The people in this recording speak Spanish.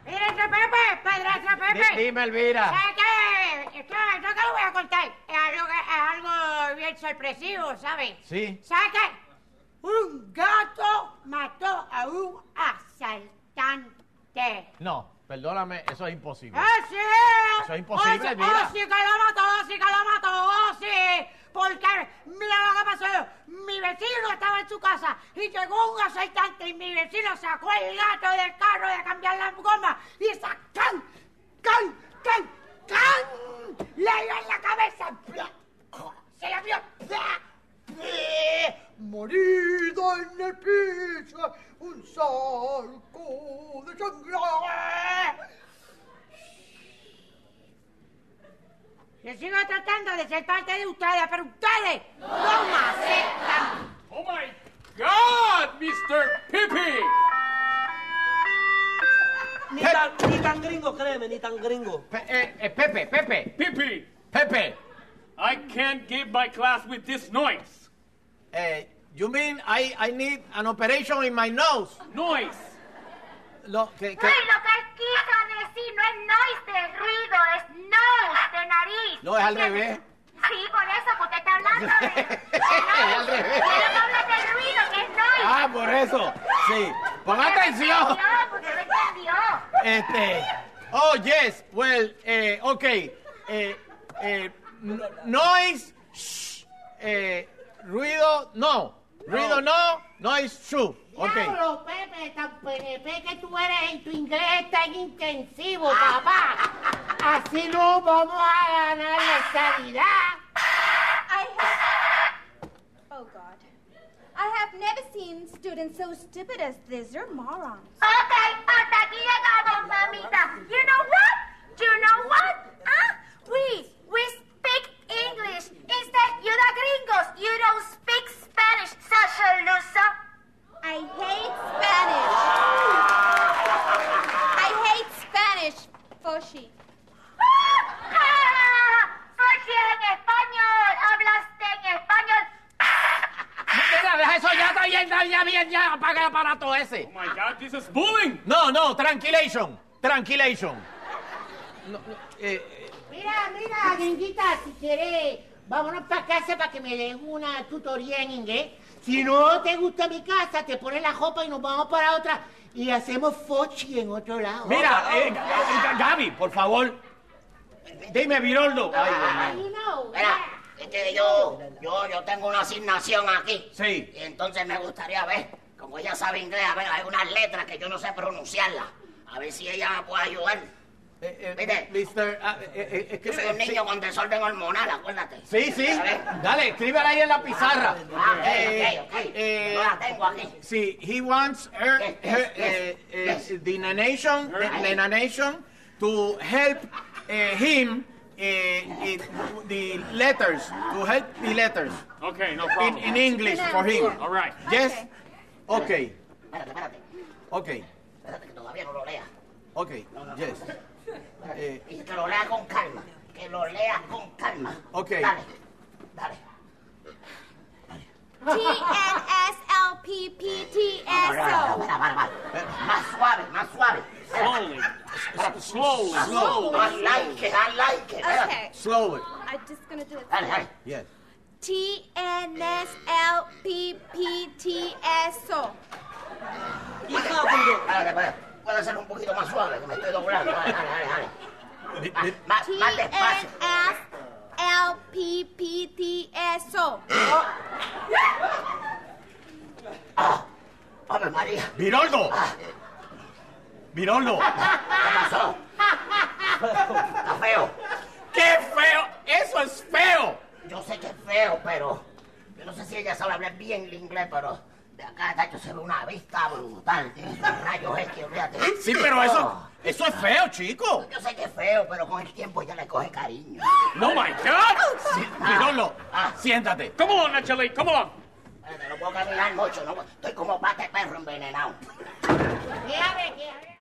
Padrastro Pepe. Dime, Elvira. ¿Sabes qué? Esto que lo voy a contar. Es algo bien sorpresivo, ¿sabes? Sí. ¿Sabes qué? Un gato mató a un asaltante. No, perdóname, eso es imposible. ¡Ah, sí! Eso es imposible, Elvira. Sí que lo mató, sí. Porque, mira lo que pasó. Mi vecino estaba en su casa y llegó un asaltante y mi vecino sacó el gato del carro de cambiar las gomas y ¡can! Le dio en la cabeza. Se la vio. Morido en el piso, un sarco de sangre. Yo sigo tratando de ser parte de ustedes, pero ustedes no me aceptan. Oh my God, Mr. Pippi! Ni tan gringo, créeme, ni tan gringo. Pepe. Pippi, Pepe. I can't give my class with this noise. You mean I need an operation in my nose? Noise. No, Ay, lo que él quiso decir no es noise de ruido, es nose de nariz. No, es al revés. Sí, por eso, porque está hablando de... Es al revés. Pero no habla del ruido, que es noise. Ah, por eso. Sí. Pon atención. No, porque no entendió. Oh, yes. Well, okay. Noise. Shh. Ruido, no. Ruido, no. Noise, shoo. Okay. Diablo, Pepe, tan PNP que tú eres en tu inglés tan intensivo, papá. Así no vamos a ganar la estabilidad. Oh, God. I have never seen students so stupid as this. They're morons. Okay, hasta aquí llegamos, mamita. You know what? We speak English. Instead, you the gringos, you don't speak Spanish, social loser. I hate Spanish. I hate Spanish, Foshi. Porque en español, hablaste en español. Mira, deja eso ya, bien, ya, apaga el aparato ese. Oh my God, this is bullying. No, tranquilation. No, Mira, gringuita, si quieres, vámonos para casa para que me den una tutoría en inglés. Si no te gusta mi casa, te pones la ropa y nos vamos para otra y hacemos fochi en otro lado. mira, Gaby, por favor. Dime, Viroldo. You know, Mira, yo tengo una asignación aquí. Sí. Y entonces me gustaría ver, como ella sabe inglés, a ver, hay unas letras que yo no sé pronunciarlas. A ver si ella me puede ayudar. ¿Viste? Mister, Yo soy un niño con desorden hormonal, acuérdate. Sí. A ver. Dale, escríbela ahí en la pizarra. Ok. Yo la tengo aquí. Sí, he wants the nation to help him the letters, to help the letters Okay, no problem. in English for him. All right. Yes? Okay. Espérate. Okay. Espérate que todavía no lo lea. Okay. Yes. Y que lo lea con calma. Ok. Dale. TNSLPPTSO. Para. Más suave. Slowly. I like it. Okay, Slow it. I'm just gonna do it. Dale. Yes. TNSLPPTSO. Hija, gringo. Espérate. Puede ser un poquito más suave, que me estoy doblando. Dale. Más despacio. TNSLPPTSO. ¡Ave María! Viroldo. ¿Qué pasó? Está feo. ¡Qué feo! ¡Eso es feo! Yo sé que es feo, pero... Yo no sé si ella sabe hablar bien el inglés, pero... De acá, tacho, se ve una vista brutal. Tiene esos rayos X, olvídate. Sí, pero eso es feo, chico. Yo sé que es feo, pero con el tiempo ya le coge cariño. Oh my God! Viroldo, siéntate. Come on, Angelique, come on. No puedo caminar mucho, no. Estoy como pata de perro envenenado. ¿Qué?